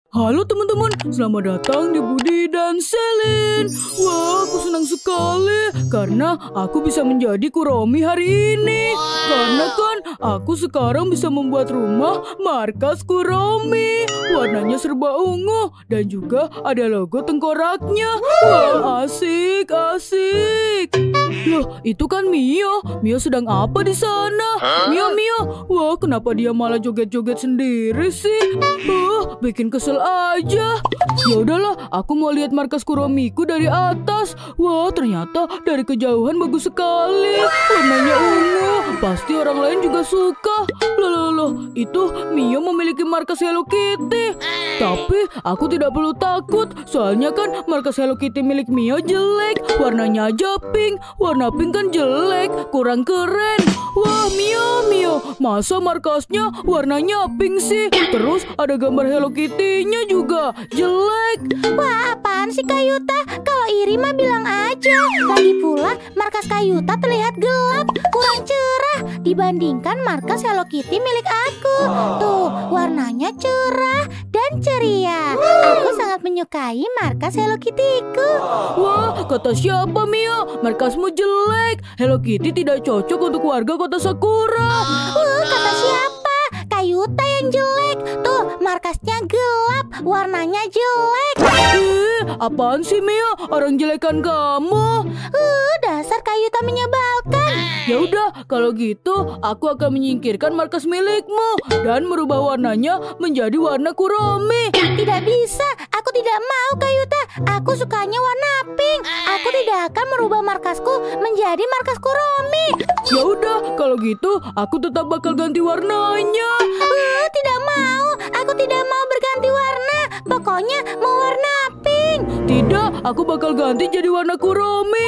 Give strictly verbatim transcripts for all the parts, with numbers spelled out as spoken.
Halo teman-teman, selamat datang di Budi dan Selin. Wah, aku senang sekali karena aku bisa menjadi Kuromi hari ini. Karena kan aku sekarang bisa membuat rumah markas Kuromi. Warnanya serba ungu dan juga ada logo tengkoraknya. Wah, asik, asik. Loh, itu kan Mio. Mio sedang apa di sana? Mio, Mio. Wah, kenapa dia malah joget-joget sendiri sih? Wah, bikin kesel aja. Ya udahlah, aku mau lihat markas Kuromiku dari atas. Wah, ternyata dari kejauhan bagus sekali. Warnanya ungu. Pasti orang lain juga suka. Loh, loh, loh. Itu Mio memiliki markas Hello Kitty. Tapi aku tidak perlu takut. Soalnya kan markas Hello Kitty milik Mio jelek. Warnanya aja pink. Warna pink kan jelek. Kurang keren. Wah, Mio, Mio. Masa markasnya warnanya pink sih? Terus ada gambar Hello Kitty-nya juga. Jelek. Wah, apaan sih Kayuta? Kalau iri mah bilang aja. Lagi pula markas Kayuta terlihat gelap, kurang cerah dibandingkan markas Hello Kitty milik aku. Tuh, warnanya cerah dan ceria. Aku sangat menyukai markas Hello Kitty-ku. Wah, kata siapa Mio? Markasmu jelek. Hello Kitty tidak cocok untuk warga kota Sakura. Uh, kata siapa? Kayuta yang jelek. Tuh, markasnya gelap, warnanya jelek. Eh, apaan sih Mio? Orang jelekan kamu. Uh, dasar Kayuta menyebalkan. Ya udah, kalau gitu aku akan menyingkirkan markas milikmu dan merubah warnanya menjadi warna Kuromi. Tidak bisa, aku tidak mau Kayuta. Aku sukanya warna pink. Aku tidak akan merubah markasku menjadi markas Kuromi. Ya udah, kalau gitu aku tetap bakal ganti warnanya. Uh, tidak mau, aku tidak mau berganti warna. Pokoknya mau warna pink. Tidak, aku bakal ganti jadi warna Kuromi.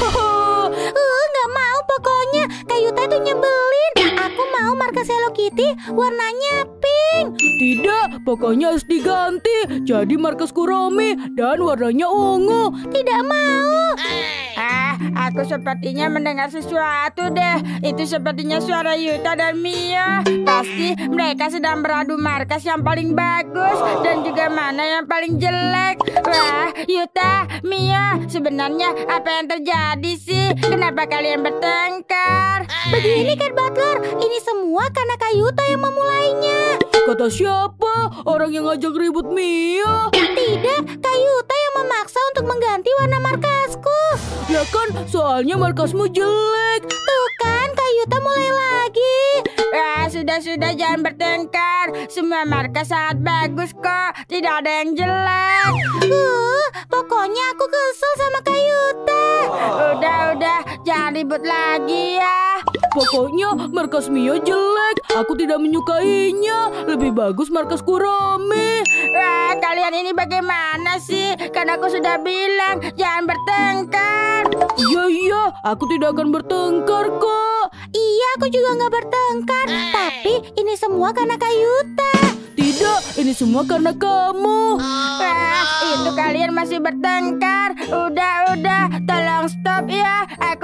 uh, nggak mau pokoknya. Kayuta itu nyebelin. Aku mau markas Hello Kitty warnanya pink. Tidak, pokoknya harus diganti jadi markas Kuromi dan warnanya ungu. Tidak mau. Ah, aku sepertinya mendengar sesuatu deh. Itu sepertinya suara Yuta dan Mio. Pasti mereka sedang beradu markas yang paling bagus dan juga mana yang paling jelek. Wah, Yuta, Mio, sebenarnya apa yang terjadi sih? Kenapa kalian bertengkar? Begini kan Butler, ini semua karena Kayuta yang memulainya. Kata siapa? Orang yang ngajak ribut Mio. Tidak, Kayuta yang memaksa untuk mengganti warna markasku. Ya kan, soalnya markasmu jelek. Tuh kan, Kayuta mulai lagi. Ah, sudah-sudah jangan bertengkar. Semua markas sangat bagus kok. Tidak ada yang jelek. Uh, pokoknya aku kesel sama Kayuta. Udah-udah, jangan ribut lagi ya. Pokoknya markas Mio jelek. Aku tidak menyukainya. Lebih bagus markas Kuromi. Wah, kalian ini bagaimana sih? Kan aku sudah bilang jangan bertengkar. Iya, iya. Aku tidak akan bertengkar kok. Iya, aku juga nggak bertengkar. Tapi ini semua karena Kayuta. Tidak, ini semua karena kamu. Wah, itu kalian masih bertengkar. Udah, udah, tolong stop ya. Aku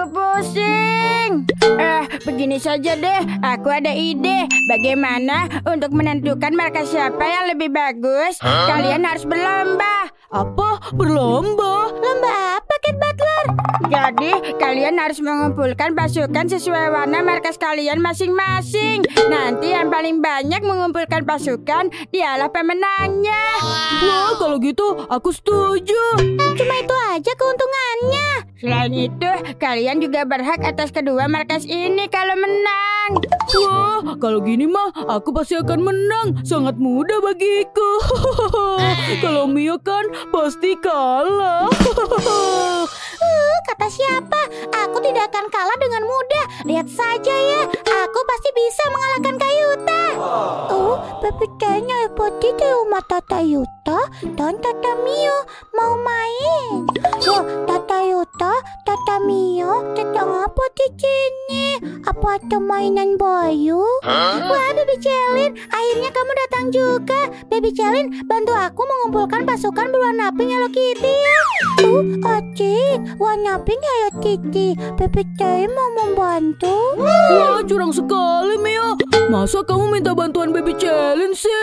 pusing. Eh, begini saja deh. Aku ada ide. Bagaimana untuk menentukan markas siapa yang lebih bagus? Kalian harus berlomba. Apa? Berlomba? Lomba apa, Cat Butler? Jadi, kalian harus mengumpulkan pasukan sesuai warna markas kalian masing-masing. Nanti yang paling banyak mengumpulkan pasukan, dialah pemenangnya. Wah, kalau gitu aku setuju. Cuma itu aja keuntungannya. Selain itu, kalian juga berhak atas kedua markas ini kalau menang. Wah, kalau gini mah aku pasti akan menang. Sangat mudah bagiku. Kalau Mio kan pasti kalah. Uh, kata siapa? Aku tidak akan kalah dengan mudah. Lihat saja ya, aku pasti bisa mengalahkan Kayuta. Oh, bebeknya putih di rumah Tata Yuta dan Tata Mio mau main. Wah, Tata Yuta, Tata Mio sedang apa di sini? Apa ada mainan bayu? Wah, Baby Celin, akhirnya kamu datang juga. Baby Celin, bantu aku mengumpulkan pasukan berwarna pink Hello Kitty ya. Uh, Aci, warna pink Hello Kitty. Baby Celin mau membantu. Wah, curang sekali Mio. Masa kamu minta bantuan Baby Celin sih?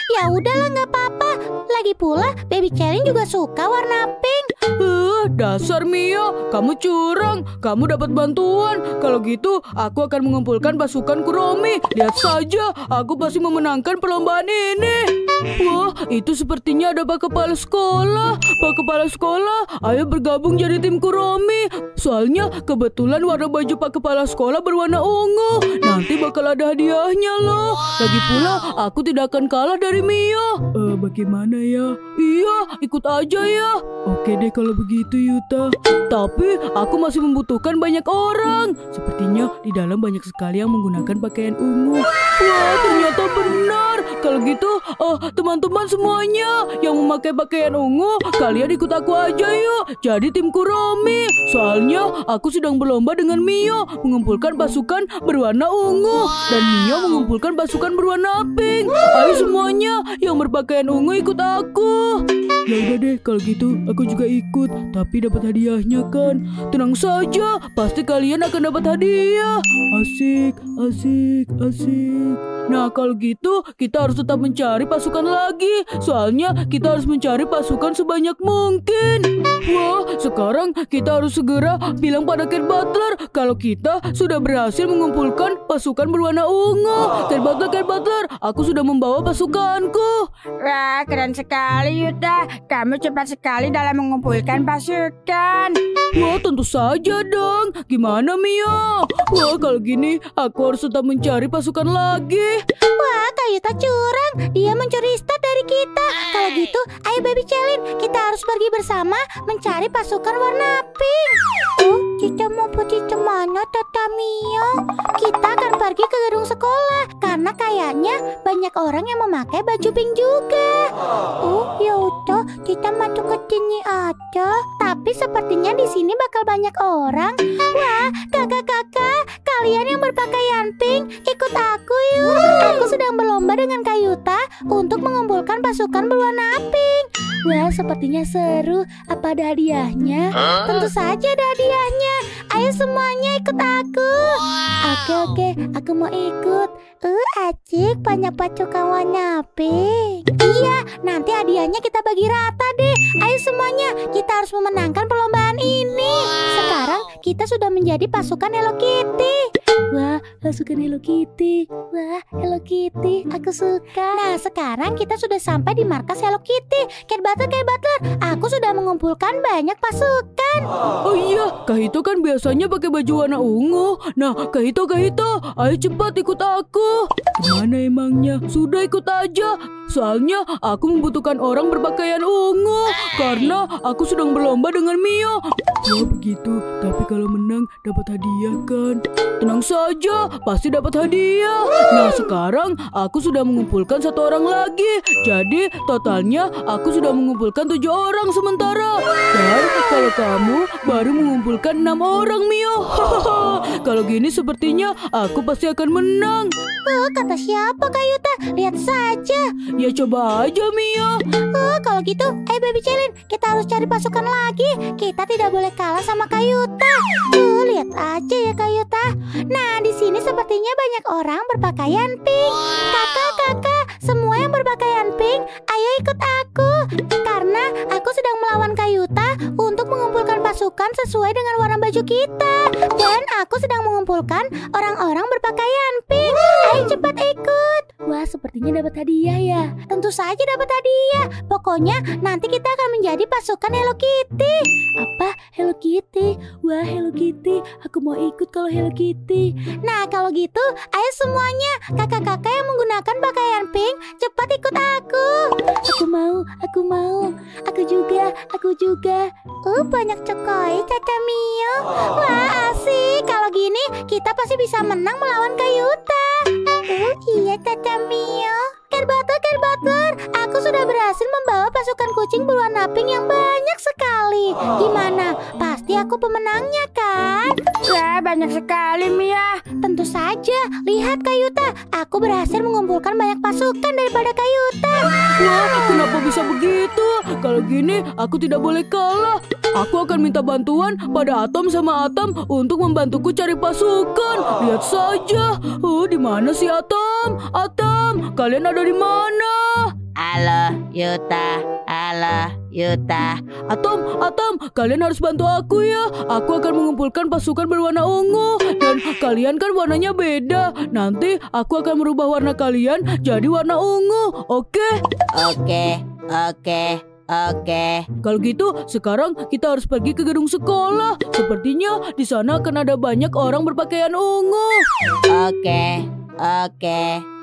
Ya udahlah, nggak apa-apa. Lagi pula, Baby Celine juga suka warna pink. Eh, dasar Mia, kamu curang. Kamu dapat bantuan. Kalau gitu, aku akan mengumpulkan pasukan Kuromi. Lihat saja, aku pasti memenangkan perlombaan ini. Wah, itu sepertinya ada Pak Kepala Sekolah. Pak Kepala Sekolah, ayo bergabung jadi tim Kuromi. Soalnya kebetulan warna baju Pak Kepala Sekolah berwarna ungu. Nanti bakal ada hadiahnya loh. Lagi pula, aku tidak akan kalah dari Mia. Eh, bagaimana ya? Iya, ikut aja ya. Oke deh kalau begitu, Yuta. Tapi aku masih membutuhkan banyak orang. Sepertinya di dalam banyak sekali yang menggunakan pakaian ungu. Wah, ternyata benar. Kalau gitu, oh, teman-teman semuanya yang memakai pakaian ungu, kalian ikut aku aja yuk. Jadi tim Kuromi. Soalnya aku sedang berlomba dengan Mio mengumpulkan pasukan berwarna ungu. Dan Mio mengumpulkan pasukan berwarna pink. Ayo semuanya yang berpakaian ungu ikut aku. Ya udah deh, kalau gitu aku juga ikut. Tapi dapat hadiahnya kan? Tenang saja, pasti kalian akan dapat hadiah. Asik, asik, asik. Nah kalau gitu kita harus tetap mencari pasukan lagi. Soalnya kita harus mencari pasukan sebanyak mungkin. Wah, sekarang kita harus segera bilang pada Cat Butler kalau kita sudah berhasil mengumpulkan pasukan berwarna ungu. Cat Butler, Cat Butler, aku sudah membawa pasukanku. Wah, keren sekali Yuta. Kamu cepat sekali dalam mengumpulkan pasukan. Wah, tentu saja dong. Gimana Mia? Wah, kalau gini aku harus tetap mencari pasukan lagi. Wah, Kayuta curang. Dia mencuri start dari kita. Kalau gitu, ayo Baby Celine, kita harus pergi bersama mencari pasukan warna pink. Oh, kita mau pergi kemana, Tata Mia? Kita akan pergi ke gedung sekolah karena kayaknya banyak orang yang memakai baju pink juga. Oh, ya udah, kita masuk ke sini aja. Tapi sepertinya di sini bakal banyak orang. Wah, kakak-kakak, kalian yang berpakaian pink, ikut aku yuk. Aku sedang berlomba dengan Kayuta untuk mengumpulkan pasukan berwarna pink. Wah, sepertinya seru. Apa ada hadiahnya? Tentu saja ada hadiahnya. Ayo semuanya ikut aku. Oke, oke, aku mau ikut. Uh, acik, banyak pasukan warna pink. Iya, nanti hadiahnya kita bagi rata deh. Ayo semuanya, kita harus memenangkan perlombaan ini. Sekarang kita sudah menjadi pasukan Hello Kitty. Wah, pasukan Hello Kitty. Wah, Hello Kitty, aku suka. Nah, sekarang kita sudah sampai di markas Hello Kitty. Cat Butler, Cat Butler, aku sudah mengumpulkan banyak pasukan. Oh iya, Kahito kan biasanya pakai baju warna ungu. Nah, Kahito, Kahito, ayo cepat ikut aku. Kemana emangnya? Sudah ikut aja. Soalnya aku membutuhkan orang berpakaian ungu karena aku sedang berlomba dengan Mio. Oh begitu, tapi kalau menang dapat hadiah kan? Tenang saja, pasti dapat hadiah. Nah sekarang aku sudah mengumpulkan satu orang lagi. Jadi totalnya aku sudah mengumpulkan tujuh orang sementara. Dan kalau kamu baru mengumpulkan enam orang, Mio. Kalau gini sepertinya aku pasti akan menang. Oh, kata siapa Kayuta? Lihat saja. Ya coba aja, Mia. Oh, kalau gitu, ayo Baby Celine, kita harus cari pasukan lagi. Kita tidak boleh kalah sama Kayuta. Tuh, lihat aja ya Kayuta. Nah, di sini sepertinya banyak orang berpakaian pink. Kakak, kakak, semua yang berpakaian pink, ayo ikut aku. Karena aku sedang melawan Kayuta untuk mengumpulkan pasukan sesuai dengan warna baju kita. Dan aku sedang mengumpulkan orang-orang berpakaian pink. Ayo cepat ikut. Wah, sepertinya dapat hadiah ya. Tentu saja dapat hadiah. Pokoknya nanti kita akan menjadi pasukan Hello Kitty. Apa? Hello Kitty? Wah, Hello Kitty. Aku mau ikut kalau Hello Kitty. Nah, kalau gitu, ayo semuanya. Kakak-kakak yang menggunakan pakaian pink, cepat ikut aku. Aku mau, aku mau. Aku juga, aku juga. Oh, banyak cokoi, Caca Mio. Wah, asik. Kalau gini, kita pasti bisa menang melawan Kayuta. Oh iya, Caca Mio. Cat Butler, Cat Butler, aku sudah berhasil membawa pasukan kucing berwarna pink yang banyak sekali. Gimana? Pasti aku pemenangnya kan? Wah, banyak sekali Mia. Tentu saja. Lihat Kayuta, aku berhasil mengumpulkan banyak pasukan daripada Kayuta. Wah, kenapa bisa begitu? Kalau gini aku tidak boleh kalah. Aku akan minta bantuan pada Atom sama Atom untuk membantuku cari pasukan. Lihat saja. Oh, di mana sih Atom? Atom, kalian ada di mana? Halo, Yuta. Halo, Yuta. Atom, Atom, kalian harus bantu aku ya. Aku akan mengumpulkan pasukan berwarna ungu. Dan kalian kan warnanya beda. Nanti aku akan merubah warna kalian jadi warna ungu. Oke? Oke, oke, oke. Kalau gitu, sekarang kita harus pergi ke gedung sekolah. Sepertinya di sana akan ada banyak orang berpakaian ungu. Oke, oke.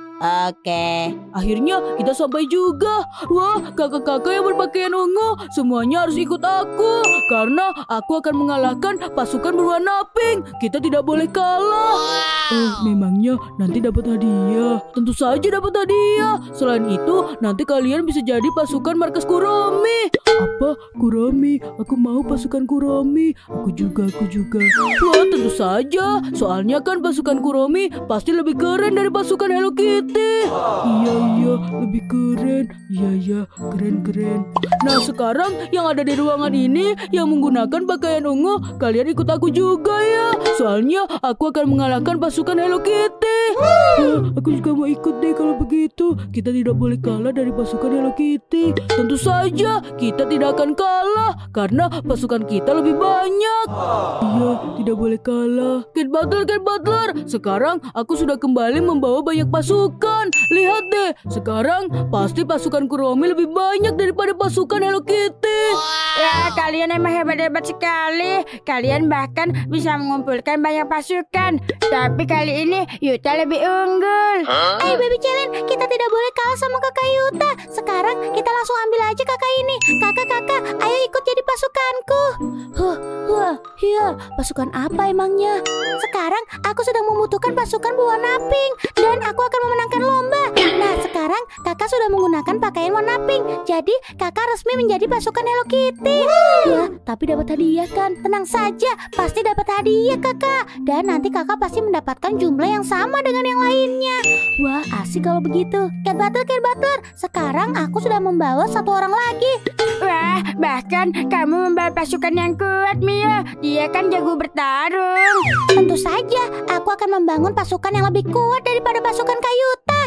Oke. Akhirnya kita sampai juga. Wah, kakak-kakak yang berpakaian ungu semuanya harus ikut aku. Karena aku akan mengalahkan pasukan berwarna pink. Kita tidak boleh kalah. Oh, memangnya nanti dapat hadiah? Tentu saja dapat hadiah. Selain itu, nanti kalian bisa jadi pasukan markas Kuromi. Apa? Kuromi? Aku mau pasukan Kuromi. Aku juga, aku juga. Wah, tentu saja. Soalnya kan pasukan Kuromi pasti lebih keren dari pasukan Hello Kitty. Iya, iya, lebih keren. Iya, iya, keren-keren. Nah, sekarang yang ada di ruangan ini yang menggunakan pakaian ungu, kalian ikut aku juga ya. Soalnya aku akan mengalahkan pasukan Hello Kitty. Wah, aku juga mau ikut deh kalau begitu. Kita tidak boleh kalah dari pasukan Hello Kitty. Tentu saja kita tidak akan kalah karena pasukan kita lebih banyak. Iya, tidak boleh kalah. Kid Butler, Kid Butler, sekarang aku sudah kembali membawa banyak pasukan. Lihat deh, sekarang pasti pasukan Kuromi lebih banyak daripada pasukan Hello Kitty. Ya, kalian emang hebat-hebat sekali. Kalian bahkan bisa mengumpulkan banyak pasukan. Tapi kali ini Yuta lebih unggul. Ayo Baby Celin, kita tidak boleh kalah sama kakak Yuta. Sekarang kita langsung ambil aja kakak ini. Kakak-kakak, ayo ikut jadi pasukanku. Huh, wah, iya, pasukan apa emangnya? Sekarang aku sedang membutuhkan pasukan berwarna pink. Dan aku akan memenangkan lomba. Nah, sekarang kakak sudah menggunakan pakaian warna pink. Jadi kakak resmi menjadi pasukan Hello Kitty. Ya, tapi dapat hadiah kan? Tenang saja, pasti dapat hadiah kakak. Dan nanti kakak pasti mendapatkan jumlah yang sama dengan yang lainnya. Wah, asik kalau begitu. Kid Butler, Kid Butler, sekarang aku sudah membawa satu orang lagi. Wah, bahkan kamu membawa pasukan yang kuat, Mio. Dia kan jago bertarung. Tentu saja, aku akan membangun pasukan yang lebih kuat daripada pasukan Kayuta.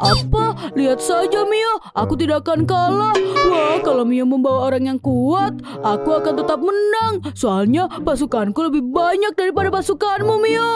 Apa? Lihat saja Mio, aku tidak akan kalah. Wah, kalau Mio membawa orang yang kuat, aku akan tetap menang. Soalnya pasukanku lebih banyak daripada pasukanmu, Mio.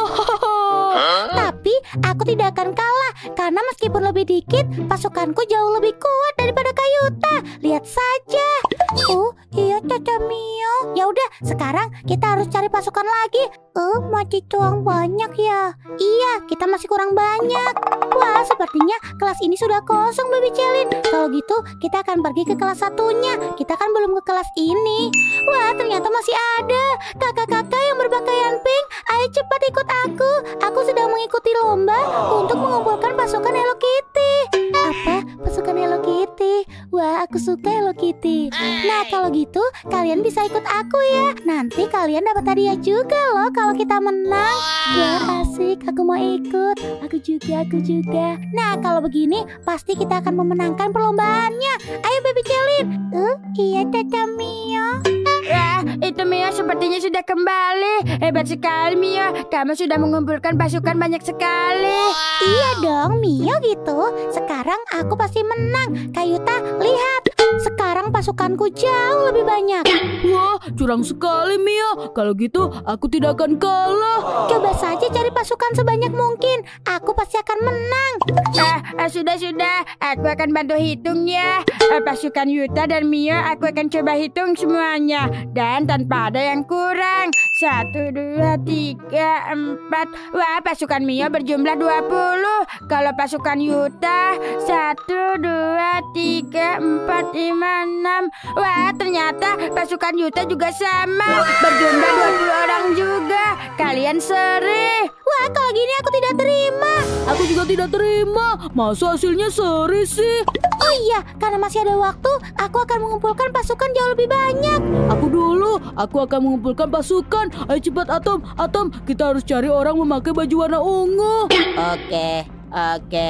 Tapi aku tidak akan kalah karena meskipun lebih dikit, pasukanku jauh lebih kuat daripada Kayuta. Lihat saja. Oh, iya Caca Mio. Ya udah, sekarang kita harus cari pasukan lagi. Oh, masih tuang banyak ya. Iya, kita masih kurang banyak. Wah, sepertinya kelas ini sudah kosong, Baby Celin. Kalau gitu, kita akan pergi ke kelas satunya. Kita kan belum ke kelas ini. Wah, ternyata masih ada. Kakak-kakak yang berpakaian pink, ayo cepat ikut aku. Aku sedang mengikuti lomba untuk mengumpulkan pasukan Hello Kitty. Apa? Pasukan Hello Kitty? Wah, aku suka Hello Kitty. Nah, kalau gitu, kalian bisa ikut aku ya. Nanti kalian dapat hadiah juga loh kalau kita menang. Wah, asik. Aku mau ikut. Aku juga, aku juga. Nah, kalau begini, pasti kita akan memenangkan perlombaannya. Ayo, Baby Celin. Uh, iya, Caca Mio. Wah, itu Mio sepertinya sudah kembali. Hebat sekali, Mio. Kamu sudah mengumpulkan pasukan banyak sekali. Iya dong, Mio gitu. Sekarang aku pasti menang. Kayuta, lihat. Sekarang pasukanku jauh lebih banyak. Wah, curang sekali Mio. Kalau gitu, aku tidak akan kalah. Coba saja cari pasukan sebanyak mungkin. Aku pasti akan menang. Ah, ah, sudah sudah. Aku akan bantu hitung ya. Ah, pasukan Yuta dan Mio, aku akan coba hitung semuanya. Dan tanpa ada yang kurang. Satu, dua, tiga, empat. Wah, pasukan Mio berjumlah dua puluh. Kalau pasukan Yuta, satu, dua, tiga, empat, lima, enam. Wah, ternyata pasukan Yuta juga sama. Berjumlah dua puluh orang juga. Kalian seri. Wah, kalau gini aku tidak terima. Aku juga tidak terima. Masa hasilnya seri sih? Oh iya, karena masih ada waktu, aku akan mengumpulkan pasukan jauh lebih banyak. Aku dulu, aku akan mengumpulkan pasukan. Ayo cepat Atom, Atom, kita harus cari orang memakai baju warna ungu. Oke, oke,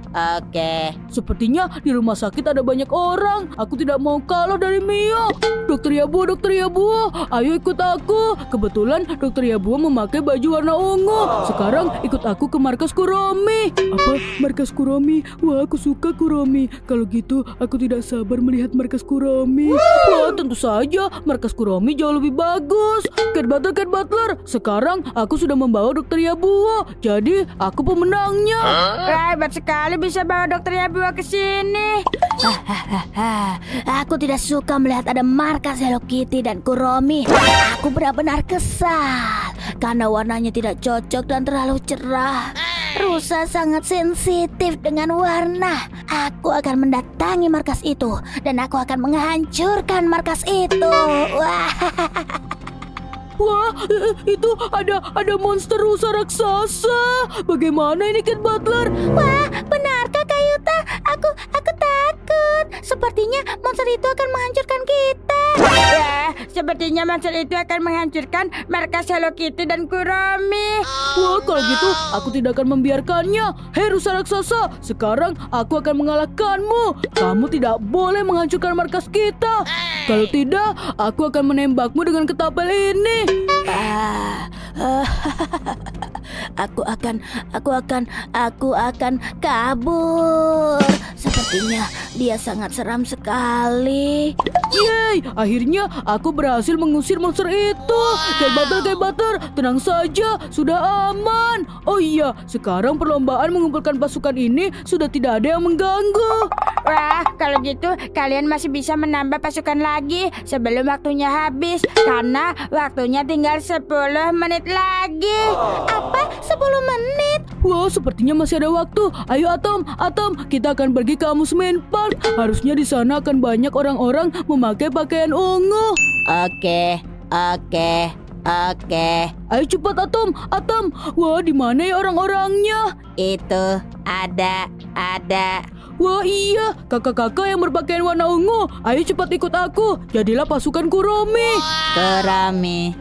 Oke. Sepertinya di rumah sakit ada banyak orang. Aku tidak mau kalah dari Mia. Dokter Yabuo, Dokter Yabuo, ayo ikut aku. Kebetulan Dokter Yabuo memakai baju warna ungu. Sekarang ikut aku ke markas Kuromi. Apa? Markas Kuromi? Wah, aku suka Kuromi. Kalau gitu, aku tidak sabar melihat markas Kuromi. Wah, tentu saja markas Kuromi jauh lebih bagus. Cat Butler, Cat Butler, sekarang aku sudah membawa Dokter Yabuo. Jadi, aku pemenangnya. Wah, hebat sekali bisa bawa Dokter Yabuo ke sini. Hahaha, aku tidak suka melihat ada markas Hello Kitty dan Kuromi. Aku benar-benar kesal karena warnanya tidak cocok dan terlalu cerah. Rusa sangat sensitif dengan warna. Aku akan mendatangi markas itu dan aku akan menghancurkan markas itu. Wah. Wah, itu ada ada monster rusa raksasa. Bagaimana ini, Cat Butler? Wah, benarkah Kayuta? Aku aku takut. Sepertinya monster itu akan menghancurkan kita. Ya, sepertinya monster itu akan menghancurkan markas Hello Kitty dan Kuromi. Wah, kalau gitu aku tidak akan membiarkannya. Hei rusa raksasa, sekarang aku akan mengalahkanmu. Kamu tidak boleh menghancurkan markas kita. Kalau tidak, aku akan menembakmu dengan ketapel ini. Ah, ah, aku akan, aku akan, aku akan kabur. Sepertinya dia sangat seram sekali. Yeay, akhirnya aku berhasil mengusir monster itu. Cat Butler, Cat Butler, tenang saja, sudah aman. Oh iya, sekarang perlombaan mengumpulkan pasukan ini sudah tidak ada yang mengganggu. Wah, kalau gitu kalian masih bisa menambah pasukan lagi sebelum waktunya habis. Karena waktunya tinggal sepuluh menit lagi. Apa? sepuluh menit? Wah, sepertinya masih ada waktu. Ayo Atom, Atom, kita akan pergi ke amusement park. Harusnya di sana akan banyak orang-orang memakai pakaian ungu. Oke, oke, oke. Ayo cepat Atom, Atom. Wah, di mana ya orang-orangnya? Itu ada, ada. Wah iya, kakak-kakak yang berpakaian warna ungu. Ayo cepat ikut aku. Jadilah pasukan Kuromi. Kuromi,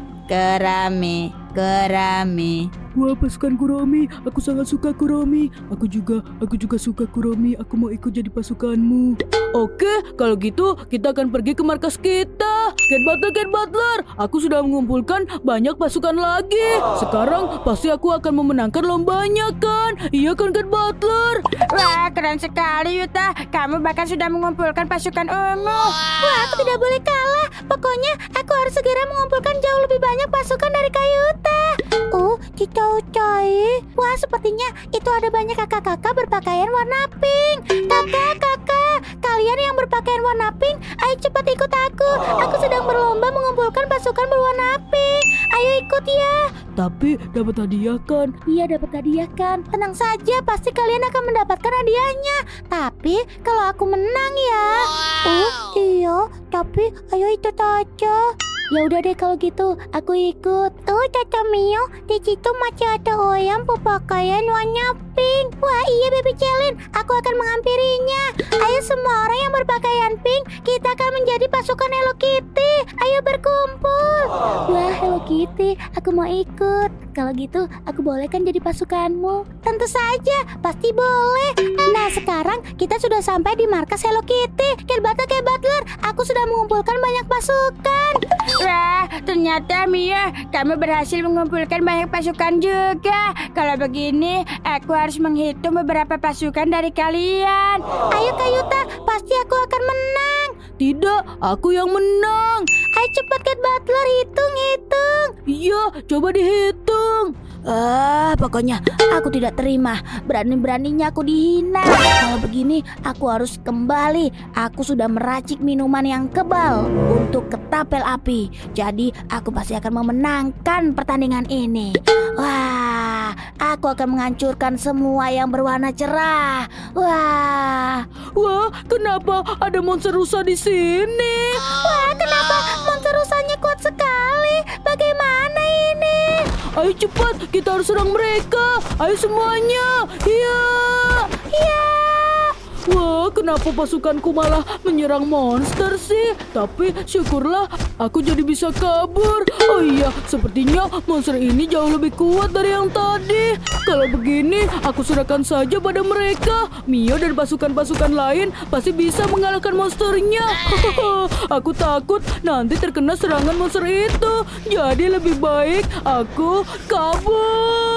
Kuromi, Kuromi. Wah, pasukan Kuromi. Aku sangat suka Kuromi. Aku juga, aku juga suka Kuromi. Aku mau ikut jadi pasukanmu. Oke, kalau gitu kita akan pergi ke markas kita. Cat Butler, Cat Butler, aku sudah mengumpulkan banyak pasukan lagi. Sekarang pasti aku akan memenangkan lombanya kan? Iya kan, Cat Butler? Wah, keren sekali Yuta. Kamu bahkan sudah mengumpulkan pasukan ungu. Wah, aku tidak boleh kalah. Pokoknya aku harus segera mengumpulkan jauh lebih banyak pasukan dari Kayuta. Oh, Cita Ucai. Wah, sepertinya itu ada banyak kakak-kakak berpakaian warna pink. Kakak, kakak, kalian yang berpakaian warna pink, ayo cepat ikut aku. Aku sedang berlomba mengumpulkan pasukan berwarna pink. Ayo ikut ya. Tapi dapat hadiah kan? Iya, dapat hadiah kan. Tenang saja, pasti kalian akan mendapatkan hadiahnya. Tapi kalau aku menang ya. Oh iya, tapi ayo ikut aja. Ya udah deh kalau gitu, aku ikut. Oh, Tata Mio, di situ masih ada orang berpakaian warna pink. Wah iya, Baby Celin, aku akan menghampirinya. Ayo semua orang yang berpakaian pink, kita akan menjadi pasukan Hello Kitty. Ayo berkumpul. Wah, Hello Kitty, aku mau ikut. Kalau gitu, aku boleh kan jadi pasukanmu? Tentu saja, pasti boleh. Nah, sekarang kita sudah sampai di markas Hello Kitty. Cat Butler, Cat Butler, aku sudah mengumpulkan banyak pasukan. Wah, ternyata Mia, kamu berhasil mengumpulkan banyak pasukan juga. Kalau begini, aku harus menghitung beberapa pasukan dari kalian. Ayo Kayuta, pasti aku akan menang. Tidak, aku yang menang. Ayo cepat Cat Butler, hitung-hitung. Iya, coba dihitung. Ah, pokoknya aku tidak terima. Berani-beraninya aku dihina. Kalau begini, aku harus kembali. Aku sudah meracik minuman yang kebal untuk ketapel api. Jadi, aku pasti akan memenangkan pertandingan ini. Wah, aku akan menghancurkan semua yang berwarna cerah. Wah, Wah, kenapa ada monster rusa di sini? wah, kenapa monster rusanya kuat sekali? Bagaimana ini? Ayo cepat, kita harus serang mereka. Ayo semuanya. Iya. Ya. Wah, kenapa pasukanku malah menyerang monster sih? Tapi syukurlah aku jadi bisa kabur. Oh iya, sepertinya monster ini jauh lebih kuat dari yang tadi. Kalau begini, aku serahkan saja pada mereka. Mio dan pasukan-pasukan lain pasti bisa mengalahkan monsternya. Aku takut nanti terkena serangan monster itu. Jadi lebih baik aku kabur.